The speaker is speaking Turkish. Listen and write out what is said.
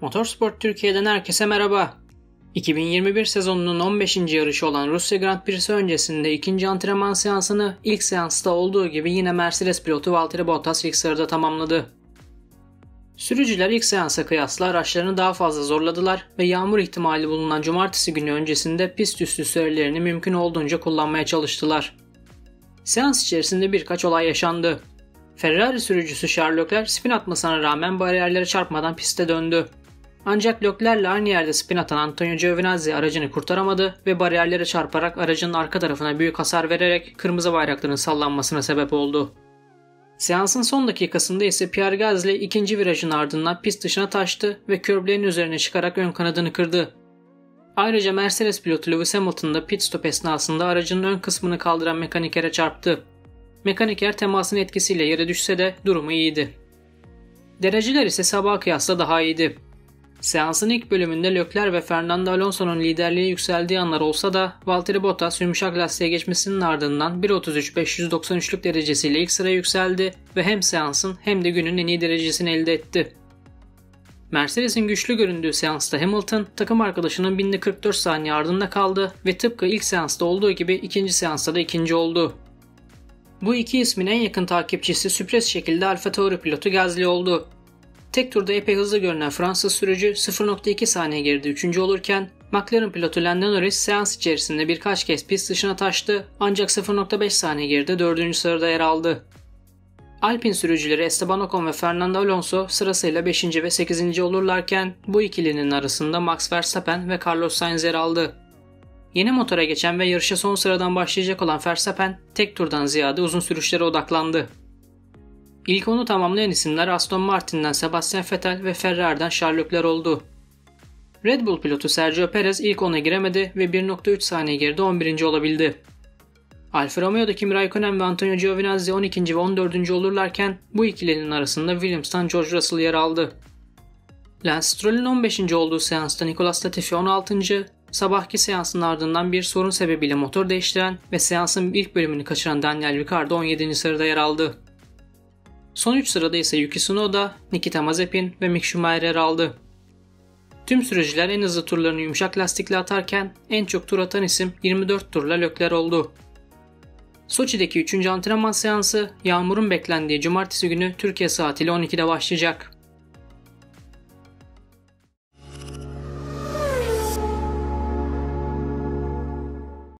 Motorsport Türkiye'den herkese merhaba. 2021 sezonunun 15. yarışı olan Rusya Grand Prix'si öncesinde ikinci antrenman seansını ilk seansta olduğu gibi yine Mercedes pilotu Valtteri Bottas ilk sırada tamamladı. Sürücüler ilk seansa kıyasla araçlarını daha fazla zorladılar ve yağmur ihtimali bulunan cumartesi günü öncesinde pist üstü sürelerini mümkün olduğunca kullanmaya çalıştılar. Seans içerisinde birkaç olay yaşandı. Ferrari sürücüsü Charles Leclerc spin atmasına rağmen bariyerlere çarpmadan piste döndü. Ancak Leclerc'le aynı yerde spin atan Antonio Giovinazzi aracını kurtaramadı ve bariyerlere çarparak aracının arka tarafına büyük hasar vererek kırmızı bayrakların sallanmasına sebep oldu. Seansın son dakikasında ise Pierre Gasly ikinci virajın ardından pist dışına taştı ve körblerin üzerine çıkarak ön kanadını kırdı. Ayrıca Mercedes pilotu Lewis Hamilton da pit stop esnasında aracının ön kısmını kaldıran mekanikere çarptı. Mekaniker temasın etkisiyle yere düşse de durumu iyiydi. Dereceler ise sabaha kıyasla daha iyiydi. Seansın ilk bölümünde Leclerc ve Fernando Alonso'nun liderliğe yükseldiği anlar olsa da Valtteri Bottas yumuşak lastiğe geçmesinin ardından 1.33.593'lük derecesiyle ilk sıraya yükseldi ve hem seansın hem de günün en iyi derecesini elde etti. Mercedes'in güçlü göründüğü seansta Hamilton takım arkadaşının 1044 saniye ardında kaldı ve tıpkı ilk seansta olduğu gibi ikinci seansta da ikinci oldu. Bu iki ismin en yakın takipçisi sürpriz şekilde AlphaTauri pilotu Gasly oldu. Tek turda epey hızlı görünen Fransız sürücü 0.2 saniye geride 3. olurken McLaren pilotu Lando Norris seans içerisinde birkaç kez pist dışına taştı ancak 0.5 saniye geride 4. sırada yer aldı. Alpine sürücüleri Esteban Ocon ve Fernando Alonso sırasıyla 5. ve 8. olurlarken bu ikilinin arasında Max Verstappen ve Carlos Sainz yer aldı. Yeni motora geçen ve yarışa son sıradan başlayacak olan Verstappen tek turdan ziyade uzun sürüşlere odaklandı. İlk onu tamamlayan isimler Aston Martin'den Sebastian Vettel ve Ferrari'den Charles Leclerc oldu. Red Bull pilotu Sergio Perez ilk 10'a giremedi ve 1.3 saniye geride 11. olabildi. Alfa Romeo'da Kimi Raikkonen ve Antonio Giovinazzi 12. ve 14. olurlarken bu ikilinin arasında Williams'tan George Russell yer aldı. Lance Stroll'ün 15. olduğu seansta Nicolas Latifi 16. Sabahki seansın ardından bir sorun sebebiyle motor değiştiren ve seansın ilk bölümünü kaçıran Daniel Ricciardo 17. sırada yer aldı. Son 3 sırada ise Yuki Tsunoda, Nikita Mazepin ve Mick Schumacher yer aldı. Tüm sürücüler en hızlı turlarını yumuşak lastikle atarken en çok tur atan isim 24 turla Leclerc oldu. Soçi'deki 3. antrenman seansı yağmurun beklendiği cumartesi günü Türkiye saatiyle 12'de başlayacak.